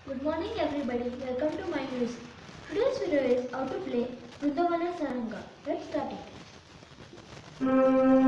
Good morning everybody, welcome to my music. Today's video is how to play Vrindavana Saranga. Let's start it.